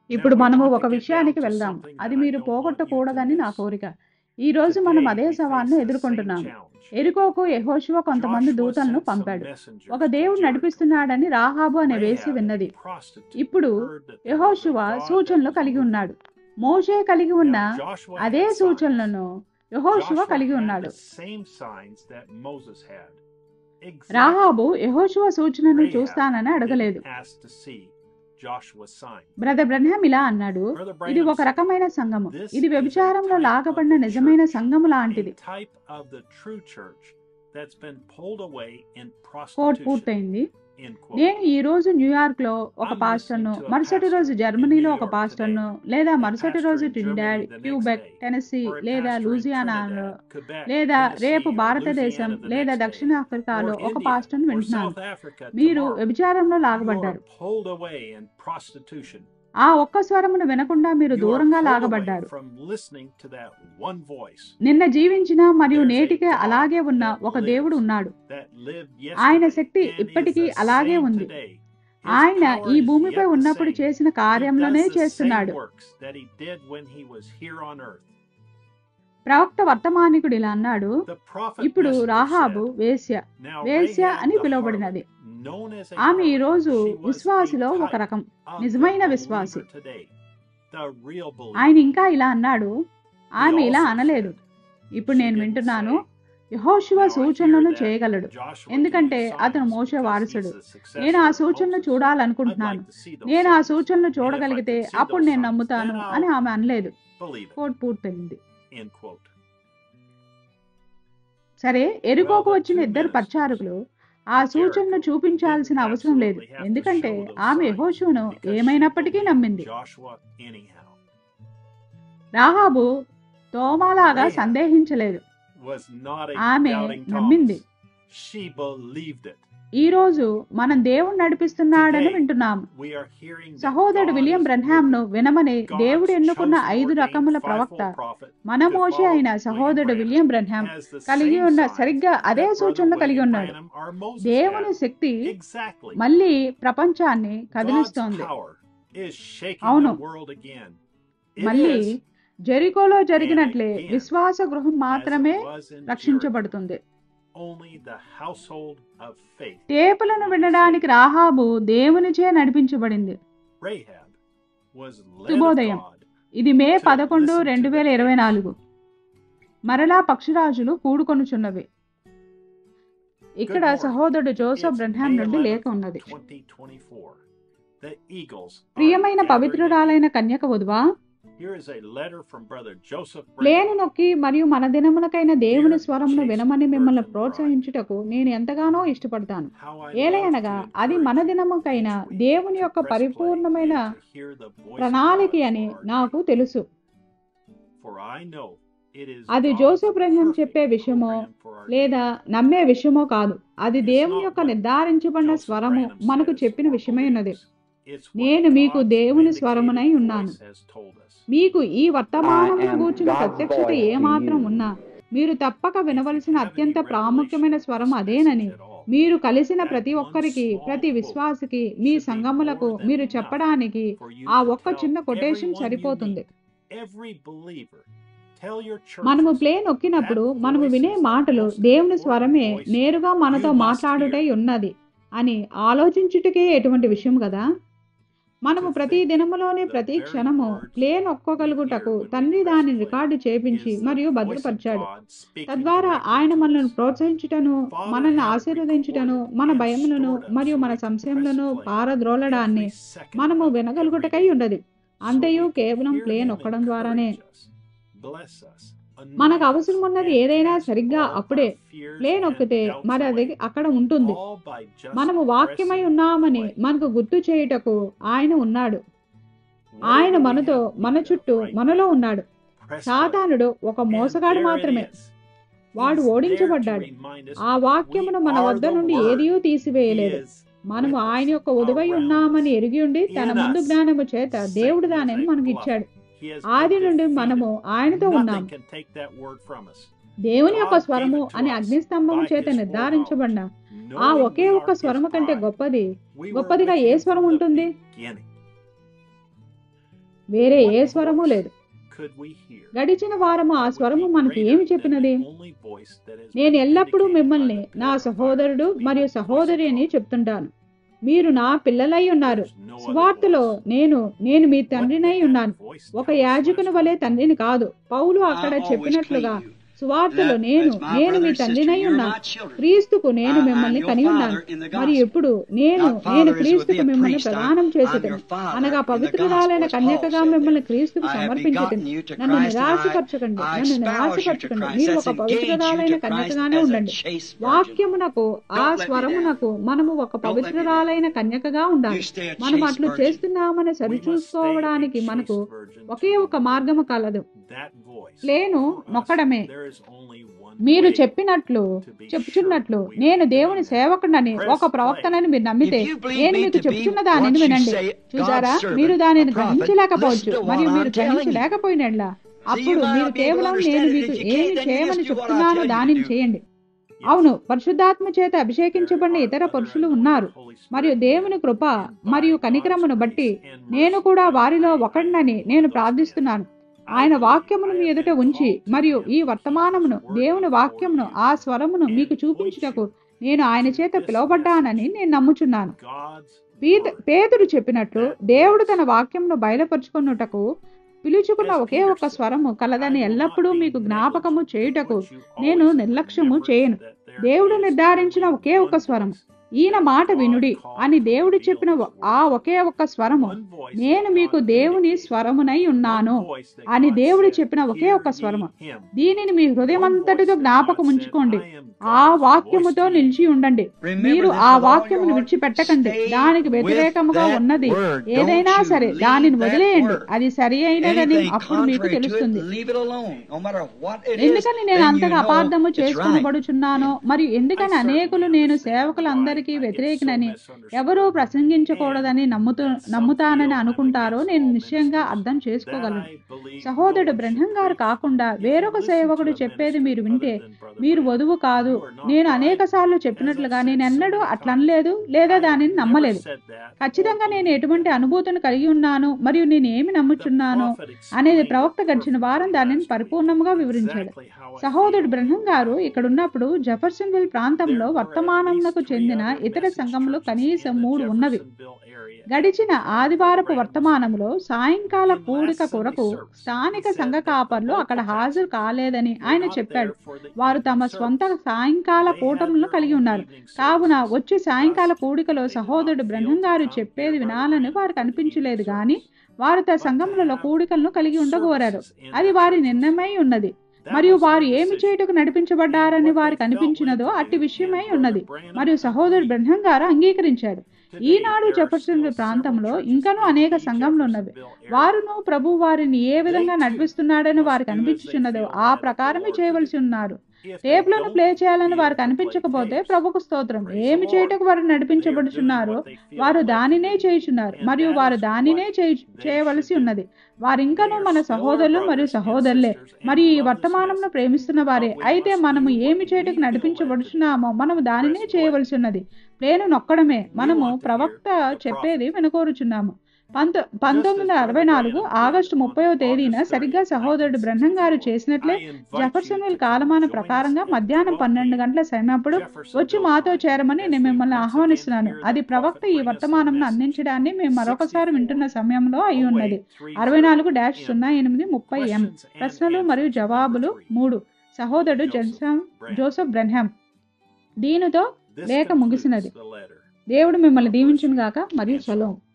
ఇప్పుడు మనము ఒక విషయానికి వెళ్దాం. అది మీరు పోగొట్టకూడదని నా కోరిక. ఈ రోజు మనం అదే సవాలును ఎదుర్కొంటున్నాం. యెరికోకు యెహోషువ కొంతమంది దూతలను పంపాడు. ఒక దేవుడు నడిపిస్తున్నాడని రాహాబు అనే వేశ్య విన్నది. ఇప్పుడు యెహోషువ సూచనలు కలిగి ఉన్నాడు. మోషే కలిగి ఉన్న అదే సూచనలను యెహోషువ కలిగి ఉన్నాడు. రాహాబు యెహోషువ సూచనను చూస్తానని అడగలేదు. బ్రదర్ బ్రహ్నాం ఇలా అన్నాడు, ఇది ఒక రకమైన సంఘము. ఇది వ్యభిచారంలో లాగబడిన నిజమైన సంఘము లాంటిది. కోట్ పూర్తయింది. నేను ఈ రోజు న్యూయార్క్ లో ఒక పాస్టర్ను, మరుసటి రోజు జర్మనీలో ఒక పాస్టర్ను, లేదా మరుసటి రోజు ట్రినిడాడ్, క్యూబెక్, టెనెసీ లేదా లూజియానాలో, లేదా రేపు భారతదేశం లేదా దక్షిణాఫ్రికాలో ఒక పాస్టర్ను వింటున్నాను. మీరు వ్యభిచారంలో లాగబడ్డారు. ఆ ఒక్క స్వరమును వినకుండా మీరు దూరంగా లాగబడ్డారు. నిన్న జీవించిన మరియు నేటికి అలాగే ఉన్న ఒక దేవుడు ఉన్నాడు. ఆయన శక్తి ఇప్పటికీ అలాగే ఉంది. ఆయన ఈ భూమిపై ఉన్నప్పుడు చేసిన కార్యంలోనే చేస్తున్నాడు. ప్రవక్త వర్తమానికుడు ఇలా అన్నాడు, ఇప్పుడు రాహాబు వేశ్య అని పిలువబడినది. ఆమె ఈ రోజు విశ్వాసిలో ఒక రకం, నిజమైన విశ్వాసి. ఆయన ఇంకా ఇలా అన్నాడు, ఆమె ఇలా అనలేదు. ఇప్పుడు నేను వింటున్నాను, యెహోషువ సూచనలను చేయగలడు, ఎందుకంటే అతను మోషే వారసుడు. నేను ఆ సూచనలు చూడాలనుకుంటున్నాను. నేను ఆ సూచనలు చూడగలిగితే అప్పుడు నేను నమ్ముతాను అని ఆమె అనలేదు. కోట్ పూర్తయింది. సరే, యెరికోకు వచ్చిన ఇద్దరు పరిచారకులు ఆ సూచనను చూపించాల్సిన అవసరం లేదు, ఎందుకంటే ఆమె యెహోషువను ఏమైనప్పటికీ నమ్మింది. రాహాబు తోమాలాగా సందేహించలేదు, ఆమె నమ్మింది. ఈ రోజు మనం దేవుడు నడిపిస్తున్నాడని వింటున్నాము. సహోదరుడు విలియం బ్రన్హాంను వినమని దేవుడు ఎన్నుకున్న 5 రకముల ప్రవక్త మన మోషే అయిన సహోదరుడు విలియం బ్రన్హాం కలిగి ఉన్న సరిగ్గా అదే సూచనలు కలిగి ఉన్నాడు. దేవుని శక్తి మళ్ళీ ప్రపంచాన్ని కదిలిస్తోంది. అవును, మళ్ళీ జెరికోలో జరిగినట్లే విశ్వాస గృహం మాత్రమే రక్షించబడుతుంది. టేపులను వినడానికి రాహాబు దేవునిచే నడిపించబడింది. శుభోదయం. ఇది మే 11, 2024. మరలా పక్షిరాజులు కూడుకొనుచున్నవి. ఇక్కడ సహోదరుడు జోసెఫ్ బ్రన్హాం నుండి లేఖ ఉన్నది. ప్రియమైన పవిత్రురాలైన కన్యక వధువా, ప్లేను నొక్కి మరియు మన దినములకైన దేవుని స్వరమును వినమని మిమ్మల్ని ప్రోత్సహించుటకు నేను ఎంతగానో ఇష్టపడతాను. ఏలయనగా అది మన దినముకైన దేవుని యొక్క పరిపూర్ణమైన ప్రణాళిక అని నాకు తెలుసు. అది జోసెఫ్ బ్రహ్మాం చెప్పే విషయమో లేదా నమ్మే విషయమో కాదు. అది దేవుని యొక్క నిర్ధారించబడిన స్వరము మనకు చెప్పిన విషయమై ఉన్నది. నేను మీకు దేవుని స్వరమునై ఉన్నాను. మీకు ఈ వర్తమానమును గూర్చిన ప్రత్యక్షత ఏమాత్రం ఉన్నా మీరు తప్పక వినవలసిన అత్యంత ప్రాముఖ్యమైన స్వరం అదేనని మీరు కలిసిన ప్రతి ఒక్కరికి, ప్రతి విశ్వాసికి, మీ సంఘములకు మీరు చెప్పడానికి ఆ ఒక్క చిన్న కొటేషన్ సరిపోతుంది. మనము ప్లే నొక్కినప్పుడు మనము వినే మాటలు దేవుని స్వరమే నేరుగా మనతో మాట్లాడుటై ఉన్నది అని ఆలోచించుటకే ఎటువంటి విషయం కదా. మనము ప్రతి దినములోనే ప్రతి క్షణము ప్లే నొక్కగలుగుటకు తండ్రి దానిని రికార్డు చేపించి మరియు భద్రపరిచాడు. తద్వారా ఆయన మనల్ని ప్రోత్సహించుటను, మనల్ని ఆశీర్వదించుటను, మన భయములను మరియు మన సంశయములను పారద్రోలడాన్ని మనము వినగలుగుటకై ఉన్నది. అంతయు కేవలం ప్లే నొక్కడం ద్వారానే. మనకు అవసరం ఉన్నది ఏదైనా సరిగ్గా అప్పుడే ప్లే నొక్కితే మరి అది అక్కడ ఉంటుంది. మనము వాక్యమై ఉన్నామని మనకు గుర్తు చేయుటకు ఆయన ఉన్నాడు. ఆయన మనతో, మన చుట్టూ, మనలో ఉన్నాడు. సాతానుడు ఒక మోసగాడు మాత్రమే. వాడు ఓడించబడ్డాడు. ఆ వాక్యమును మన వద్ద నుండి ఏదియూ తీసివేయలేదు. మనము ఆయన యొక్క ఉదవై ఉన్నామని ఎరిగి ఉండి తన ముందు జ్ఞానము చేత దేవుడు దానిని మనకు ఇచ్చాడు. ఆది నుండి మనము ఆయనతో ఉన్నాము. దేవుని యొక్క స్వరము అనే అగ్నిస్తంభము చేత నిర్ధారించబడిన ఆ ఒకే ఒక్క స్వరము కంటే గొప్పదిగా ఏ స్వరం ఉంటుంది? వేరే ఏ స్వరము లేదు. గడిచిన వారము ఆ స్వరము మనకి ఏమి చెప్పినది? నేను ఎల్లప్పుడూ మిమ్మల్ని నా సహోదరుడు మరియు సహోదరి అని చెప్తుంటాను. మీరు నా పిల్లలై ఉన్నారు. సువార్తలో నేను మీ తండ్రినై ఉన్నాను. ఒక యాజకుని వలె తండ్రిని కాదు. పౌలు అక్కడ చెప్పినట్లుగా సువార్తలో నేను మీ తండ్రినై ఉన్నాను. క్రీస్తుకు నేను మిమ్మల్ని కని ఉన్నాను. మరి ఎప్పుడు నేను క్రీస్తుకు మిమ్మల్ని ప్రదానం చేసేదను, అనగా పవిత్రురాలైన కన్యకగా మిమ్మల్ని క్రీస్తుకు సమర్పించేదను. నన్ను నిరాశపరచకండి. మీరు ఒక పవిత్రురాలైన కన్యకగానే ఉండండి. వాక్యమునకు ఆ స్వరమునకు మనము ఒక పవిత్రురాలైన కన్యకగా ఉండాలి. మనం అట్లు చేస్తున్నామని సరిచూసుకోవడానికి మనకు ఒకే ఒక మార్గము కలదు, ప్లేను నొక్కడమే. మీరు చెప్పుచున్నట్లు నేను దేవుని సేవకుడని, ఒక ప్రవక్తనని మీరు నమ్మితే నేను మీకు చెప్పుచున్న దానిని వినండి. చూసారా, మీరు దానిని గ్రహించలేకపోవచ్చు. మరియు మీరు గ్రహించలేకపోయినట్లా అప్పుడు మీరు కేవలం నేను మీకు ఏమి చేయమని చెప్తున్నానో దానిని చేయండి. అవును, పరిశుద్ధాత్మ చేత అభిషేకించబడిన ఇతర పురుషులు ఉన్నారు. మరియు దేవుని కృప మరియు కనికరమును బట్టి నేను కూడా వారిలో ఒకడినని నేను ప్రార్థిస్తున్నాను. ఆయన వాక్యమును మీ ఎదుట ఉంచి మరియు ఈ వర్తమానమును, దేవుని వాక్యమును, ఆ స్వరమును మీకు చూపించుటకు నేను ఆయన చేత పిలువబడ్డానని నేను నమ్ముచున్నాను. పేతురు చెప్పినట్లు దేవుడు తన వాక్యమును బయలుపరుచుకొనుటకు పిలుచుకున్న ఒకే ఒక స్వరము కలదని ఎల్లప్పుడూ మీకు జ్ఞాపకము చేయుటకు నేను నిర్లక్ష్యము చేయను. దేవుడు నిర్ధారించిన ఒకే ఒక స్వరము, ఈయన మాట వినుడి అని దేవుడు చెప్పిన ఆ ఒకే ఒక్క స్వరము, నేను మీకు దేవుని స్వరమునై ఉన్నాను అని దేవుడు చెప్పిన ఒకే ఒక్క స్వరము. దీనిని మీ హృదయమంతటితో జ్ఞాపకం ఉంచుకోండి. ఆ వాక్యముతో నిలిచి ఉండండి. మీరు ఆ వాక్యమును విడిచిపెట్టకండి. దానికి వ్యతిరేకముగా ఉన్నది ఏదైనా సరే దానిని వదిలేయండి. అది సరి అయినదని అప్పుడు మీకు తెలుస్తుంది. ఎందుకని నేను అంతగా అపార్థము చేసుకునబడుచున్నానో మరియు ఎందుకని అనేకులు నేను సేవకులందరికీ వ్యతిరేకనని, ఎవరూ ప్రసంగించకూడదని నమ్ముతానని అనుకుంటారో నేను నిశ్చయంగా అర్థం చేసుకోగలను. సహోదరుడు బ్రహ్నం గారు కాకుండా వేరొక సేవకుడు చెప్పేది మీరు వింటే మీరు వధువు కాదు. నేను అనేక సార్లు చెప్పినట్లుగా నేనెన్నడూ అట్లనలేదు లేదా దానిని నమ్మలేదు. ఖచ్చితంగా నేను ఎటువంటి అనుభూతిని కలిగి ఉన్నాను మరియు నేను ఏమి నమ్ముచున్నాను అనేది ప్రవక్త గడిచిన వారం దానిని పరిపూర్ణంగా వివరించాడు. సహోదరుడు బ్రహ్నం గారు ఇక్కడ ఉన్నప్పుడు జెఫర్సన్విల్ ప్రాంతంలో వర్తమానమునకు చెందిన ఇతర సంఘములు కనీసం 3 ఉన్నవి. గడిచిన ఆదివారపు వర్తమానంలో సాయంకాల కూడిక కొరకు స్థానిక సంఘ కాపర్లు అక్కడ హాజరు కాలేదని ఆయన చెప్పాడు. వారు తమ స్వంత సాయంకాల కూటములను కలిగి ఉన్నారు. కావున వచ్చి సాయంకాల కూడికలో సహోదరుడు బ్రహ్నం గారు చెప్పేది వినాలని వారికి అనిపించలేదు. గాని వారు తమ సంఘములలో కూడికలను కలిగి ఉండగోరారు. అది వారి నిర్ణయమై ఉన్నది. మరియు వారు ఏమి చేయుటకు నడిపించబడ్డారని వారికి అనిపించినదో అట్టి విషయమై ఉన్నది. మరియు సహోదరుడు బ్రహ్నం గారు అంగీకరించాడు. ఈనాడు జెఫర్సన్విల్ ప్రాంతంలో ఇంకనూ అనేక సంఘములు ఉన్నవి. వారును ప్రభు వారిని ఏ విధంగా నడిపిస్తున్నాడని వారికి అనిపించుచున్నదో ఆ ప్రకారమే చేయవలసి ఉన్నారు. టేపులను ప్లే చేయాలని వారికి అనిపించకపోతే ప్రభుకు స్తోత్రం. ఏమి చేయుటకు వారు నడిపించబడుచున్నారో వారు దానినే చేయుచున్నారు మరియు వారు దానినే చేయవలసి ఉన్నది. వారింకనూ మన సహోదరులు మరియు సహోదరులే మరియు ఈ వర్తమానంను ప్రేమిస్తున్న వారే. అయితే మనము ఏమి చేయుటకు నడిపించబడుచున్నామో మనము దానినే చేయవలసి ఉన్నది. ప్లేను నొక్కడమే. మనము ప్రవక్త చెప్పేది వినకోరుచున్నాము. 1964 ఆగస్టు 30వ తేదీన సరిగ్గా సహోదరుడు బ్రహ్నం గారు చేసినట్లే జెఫర్సన్విల్ కాలమాన ప్రకారంగా మధ్యాహ్నం 12 గంటల సమయప్పుడు వచ్చి మాతో చేరమని నేను మిమ్మల్ని ఆహ్వానిస్తున్నాను. అది ప్రవక్త ఈ వర్తమానంను అందించడాన్ని మేము మరొకసారి వింటున్న సమయంలో అయి ఉన్నది. 64-08-30 ప్రశ్నలు మరియు జవాబులు 3. సహోదరుడు జోసెఫ్ బ్రెన్హాం. దీనితో లేఖ ముగిసినది. దేవుడు మిమ్మల్ని దీవించును గాక మరియు షలోం.